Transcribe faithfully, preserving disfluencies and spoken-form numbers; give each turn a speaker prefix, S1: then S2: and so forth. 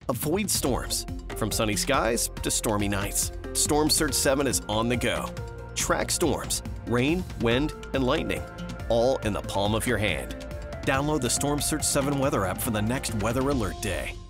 S1: Avoid storms. From sunny skies to stormy nights, Storm Surge seven is on the go. Track storms, rain, wind, and lightning, all in the palm of your hand. Download the Storm Surge seven weather app for the next weather alert day.